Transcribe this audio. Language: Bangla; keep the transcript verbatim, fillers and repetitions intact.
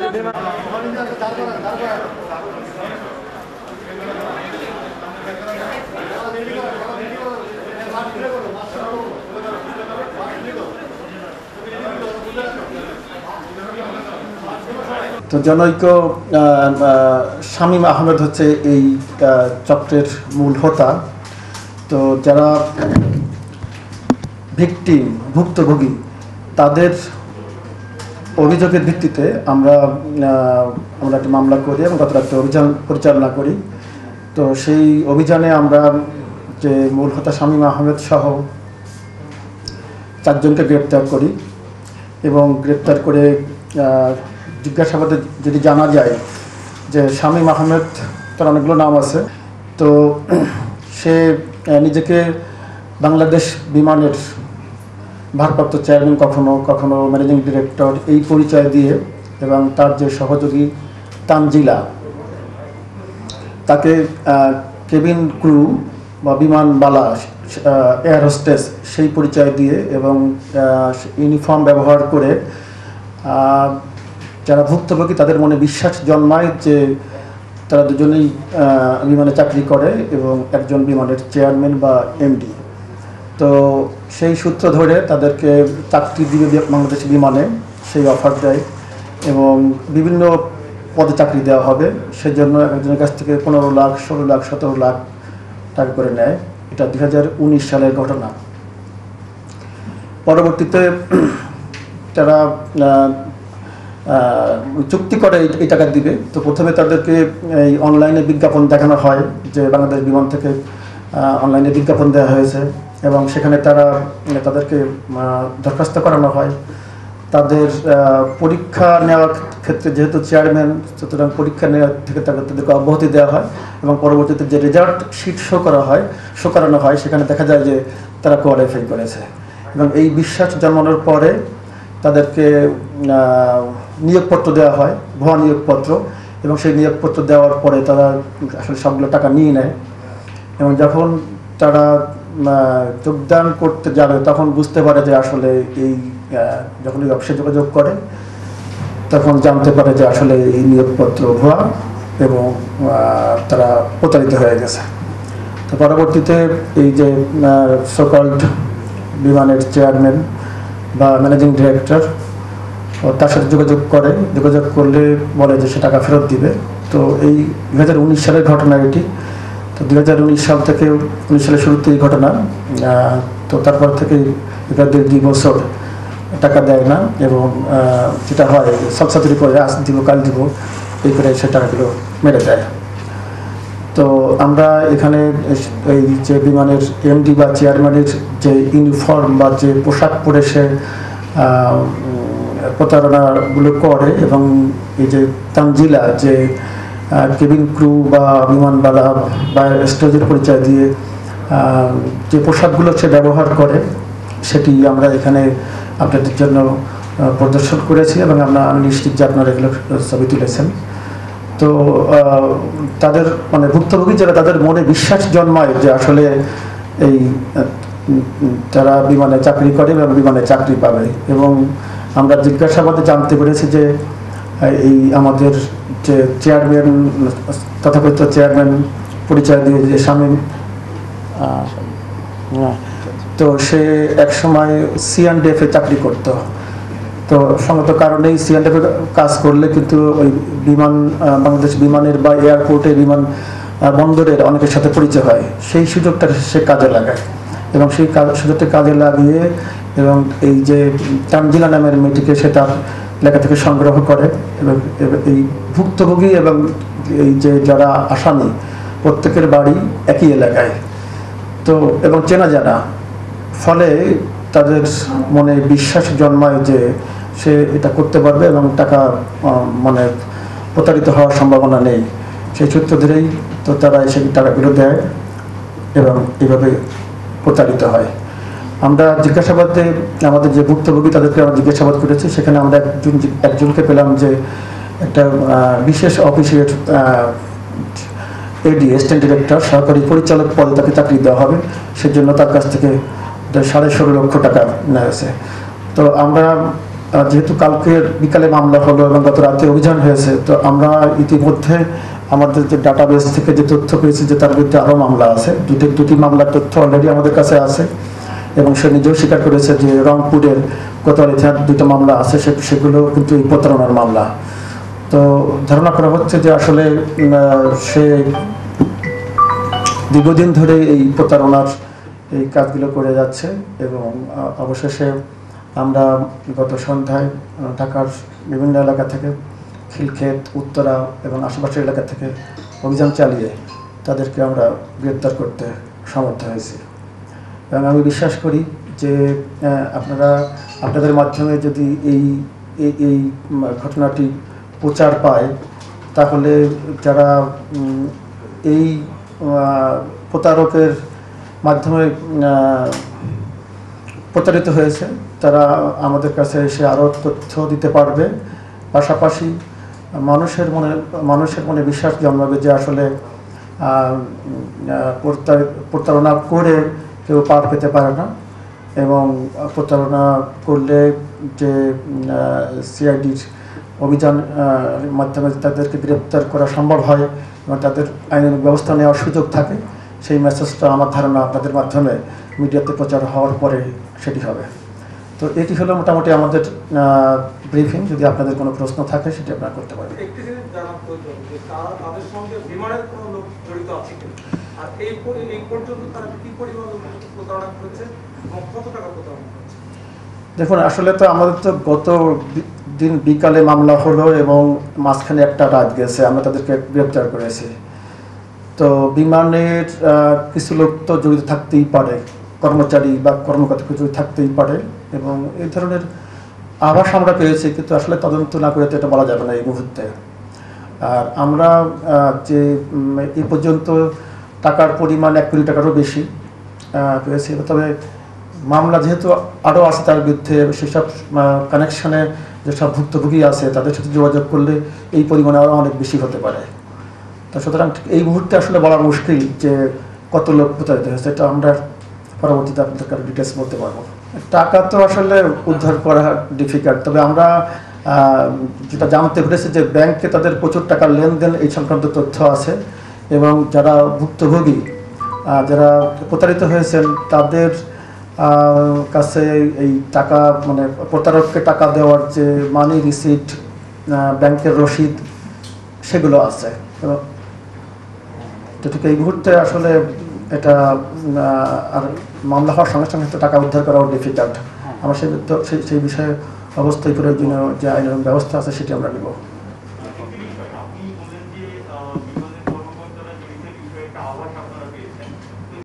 তো জনৈক শামীম আহমেদ হচ্ছে এই চক্রের মূল হোতা। তো যারা ভিকটিম ভুক্তভোগী তাদের অভিযোগের ভিত্তিতে আমরা আমরা একটা মামলা করি এবং গত রাত্রে অভিযান পরিচালনা করি। তো সেই অভিযানে আমরা যে মূল হোতা শামীম আহমেদ সহ চারজনকে গ্রেপ্তার করি এবং গ্রেপ্তার করে জিজ্ঞাসাবাদে যদি জানা যায় যে শামীম আহমেদ, তার অনেকগুলো নাম আছে, তো সে নিজেকে বাংলাদেশ বিমানের ভারপ্রাপ্ত চেয়ারম্যান, কখনো কখনো ম্যানেজিং ডিরেক্টর এই পরিচয় দিয়ে, এবং তার যে সহযোগী তানজিলা তাকে কেবিন ক্রু বা বিমানবালা এয়ার হোস্টেস সেই পরিচয় দিয়ে এবং ইউনিফর্ম ব্যবহার করে যারা ভুক্তভোগী তাদের মনে বিশ্বাস জন্মায় যে তারা দুজনেই বিমানে চাকরি করে এবং একজন বিমানের চেয়ারম্যান বা এমডি। তো সেই সূত্র ধরে তাদেরকে চাকরি দিবে বাংলাদেশ বিমানে, সেই অফার দেয় এবং বিভিন্ন পদে চাকরি দেওয়া হবে। সেজন্য একজনের কাছ থেকে পনেরো লাখ ষোলো লাখ সতেরো লাখ টাকা করে নেয়। এটা দুই হাজার উনিশ সালের ঘটনা। পরবর্তীতে তারা চুক্তি করে এই টাকা দিবে। তো প্রথমে তাদেরকে এই অনলাইনে বিজ্ঞাপন দেখানো হয় যে বাংলাদেশ বিমান থেকে অনলাইনে বিজ্ঞাপন দেওয়া হয়েছে এবং সেখানে তারা তাদেরকে দরখাস্ত করানো হয়। তাদের পরীক্ষা নেওয়ার ক্ষেত্রে যেহেতু চেয়ারম্যান, সুতরাং পরীক্ষা নেওয়ার থেকে তাদেরকে অব্যাহতি দেওয়া হয় এবং পরবর্তীতে যে রেজাল্ট শিট শো করা হয় শো করানো হয় সেখানে দেখা যায় যে তারা কোয়ালিফাই করেছে। এবং এই বিশ্বাস জন্মানোর পরে তাদেরকে নিয়োগপত্র দেওয়া হয়, ভুয়া নিয়োগপত্র, এবং সেই নিয়োগপত্র দেওয়ার পরে তারা আসলে সবগুলো টাকা নিয়ে নেয়। এবং যখন তারা যোগদান করতে যাবে তখন বুঝতে পারে যে আসলে এই যখন এই অফিসে যোগাযোগ করে তখন জানতে পারে যে আসলে এই নিয়োগপত্র ভুয়া এবং তারা প্রতারিত হয়ে গেছে। তো পরবর্তীতে এই যে সোকল্ড বিমানের চেয়ারম্যান বা ম্যানেজিং ডিরেক্টর তার সাথে যোগাযোগ করে, যোগাযোগ করলে বলে যে সে টাকা ফেরত দিবে। তো এই দুই হাজার উনিশ সালের ঘটনা এটি। তো দুই হাজার উনিশ সাল থেকে উনিশ সালের শুরুতে এই ঘটনা। তো তারপর থেকে এবার দেড় দুই বছর টাকা দেয় না এবং যেটা হয় সবসাতুরি করে আজ দিব কাল দিব এই করে সে টাকাগুলো মেরে দেয়। তো আমরা এখানে এই যে বিমানের এমডি বা চেয়ারম্যানের যে ইউনিফর্ম বা যে পোশাক পরে সে প্রতারণাগুলো করে এবং এই যে তানজিলা যে কেবিন ক্রু বা বিমানবালা বা স্টেজের পরিচয় দিয়ে যে পোশাকগুলো সে ব্যবহার করে সেটি আমরা এখানে আপনাদের জন্য প্রদর্শন করেছি এবং আমরা আমি নিশ্চিত যে আপনারা এগুলো ছবি তুলেছেন। তো তাদের মানে ভুক্তভোগী যারা তাদের মনে বিশ্বাস জন্মায় যে আসলে এই তারা বিমানে চাকরি করে এবং বিমানে চাকরি পাবে। এবং আমরা জিজ্ঞাসাবাদে জানতে পেরেছি যে এই আমাদের যে চেয়ারম্যান তথাকথিত চেয়ারম্যান পরিচয় দিয়ে যে শামীম, তো সে একসময় সি অ্যান্ড এফ এ চাকরি করতো। তো সঙ্গত কারণেই সি অ্যান্ড এফ এ কাজ করলে কিন্তু ওই বিমান বাংলাদেশ বিমানের বা এয়ারপোর্টে বিমান বন্দরের অনেকের সাথে পরিচয় হয়। সেই সুযোগটা সে কাজে লাগায় এবং সেই সুযোগটা কাজে লাগিয়ে এবং এই যে তানজিলা নামের মেয়েটিকে সে তার এলাকা থেকে সংগ্রহ করে এবং এই ভুক্তভোগী এবং এই যে যারা আসামি প্রত্যেকের বাড়ি একই এলাকায়, তো এবং চেনা জানা, ফলে তাদের মনে বিশ্বাস জন্মায় যে সে এটা করতে পারবে এবং টাকা মানে প্রতারিত হওয়ার সম্ভাবনা নেই। সেই সূত্র ধরেই তো তারা এসে টাকাগুলো দেয় এবং এইভাবে প্রতারিত হয়। আমরা জিজ্ঞাসাবাদে আমাদের যে ভুক্তভোগী তাদেরকে আমরা জিজ্ঞাসাবাদ করেছি, সেখানে আমরা একজন একজনকে পেলাম যে একটা বিশেষ অফিসের এডি অ্যাসিস্ট্যান্ট ডিরেক্টর সহকারী পরিচালক পদে তাকে চাকরি দেওয়া হবে, সেজন্য তার কাছ থেকে সাড়ে ষোলো লক্ষ টাকা নেওয়া হয়েছে। তো আমরা যেহেতু কালকে বিকালে মামলা হলো এবং গত রাতে অভিযান হয়েছে, তো আমরা ইতিমধ্যে আমাদের যে ডাটাবেস থেকে যে তথ্য পেয়েছি যে তার বিরুদ্ধে আরও মামলা আছে, দুটি দুটি মামলার তথ্য অলরেডি আমাদের কাছে আছে এবং সে নিজেও স্বীকার করেছে যে রংপুরের কোতোয়ালি থানার দুটো মামলা আছে, সেগুলো কিন্তু এই প্রতারণার মামলা। তো ধারণা করা হচ্ছে যে আসলে সে দীর্ঘদিন ধরে এই প্রতারণার এই কাজগুলো করে যাচ্ছে এবং অবশেষে আমরা গত সন্ধ্যায় ঢাকার বিভিন্ন এলাকা থেকে, খিলক্ষেত, উত্তরা এবং আশেপাশের এলাকা থেকে অভিযান চালিয়ে তাদেরকে আমরা গ্রেপ্তার করতে সমর্থ হয়েছি। এবং আমি বিশ্বাস করি যে আপনারা আপনাদের মাধ্যমে যদি এই এই ঘটনাটি প্রচার পায়, তাহলে যারা এই প্রতারকের মাধ্যমে প্রতারিত হয়েছে তারা আমাদের কাছে এসে আরও তথ্য দিতে পারবে। পাশাপাশি মানুষের মনে মানুষের মনে বিশ্বাস জন্মাবে যে আসলে প্রতারণা করে কেউ পার পেতে পারে না এবং প্রতারণা করলে যে সিআইডির অভিযান মাধ্যমে তাদেরকে গ্রেপ্তার করা সম্ভব হয় এবং তাদের আইনানুগ ব্যবস্থা নেওয়ার সুযোগ থাকে, সেই মেসেজটা আমার ধারণা আপনাদের মাধ্যমে মিডিয়াতে প্রচার হওয়ার পরে সেটি হবে। তো এটি হলো মোটামুটি আমাদের ব্রিফিং। যদি আপনাদের কোনো প্রশ্ন থাকে সেটি আপনারা করতে পারেন। একটি জিনিস জানা প্রয়োজন যে তাদের সঙ্গে বিমানের কোনো লোক জড়িত আছে কিনা, আর এই এই পর্যন্ত তারা কি পরিমাণ প্রতারণা করেছে এবং কত টাকা প্রতারণা করেছে? দেখুন, আসলে তো আমাদের তো গত দিন বিকালে মামলা হলো এবং মাঝখানে একটা রাত গেছে, আমরা তাদেরকে গ্রেপ্তার করেছি। তো বিমানের কিছু লোক তো জড়িত থাকতেই পারে, কর্মচারী বা কর্মকর্তা জড়িত থাকতেই পারে এবং এই ধরনের আভাস আমরা পেয়েছি, কিন্তু আসলে তদন্ত না করে তো এটা বলা যাবে না এই মুহূর্তে। আর আমরা যে এই পর্যন্ত টাকার পরিমাণ এক কোটি টাকারও বেশি পেয়েছি, তবে মামলা যেহেতু আরও আছে তার বিরুদ্ধে, সেসব কানেকশনে যেসব ভুক্তভোগী আছে তাদের সাথে যোগাযোগ করলে এই পরিমাণে আরও অনেক বেশি হতে পারে। তো সুতরাং এই মুহূর্তে আসলে বলা মুশকিল যে কত লোক প্রতারিত হয়েছে, এটা আমরা পরবর্তীতে আপনাদের কারো ডিটেলস বলতে পারবো। টাকা তো আসলে উদ্ধার করা ডিফিকাল্ট, তবে আমরা যেটা জানতে পেরেছি যে ব্যাংকে তাদের প্রচুর টাকার লেনদেন এই সংক্রান্ত তথ্য আছে এবং যারা ভুক্তভোগী, যারা প্রতারিত হয়েছেন তাদের কাছে এই টাকা মানে প্রতারককে টাকা দেওয়ার যে মানি রিসিট, ব্যাংকের রসিদ, সেগুলো আছে। তো ঠিক এই মুহূর্তে আসলে এটা আর মামলা হওয়ার সঙ্গে সঙ্গে টাকা উদ্ধার করাও ডিফিকাল্ট। আমরা সেই সেই বিষয়ে অবস্থায় প্রয়োজনীয় যে আইনানুগ ব্যবস্থা আছে সেটি আমরা নেব।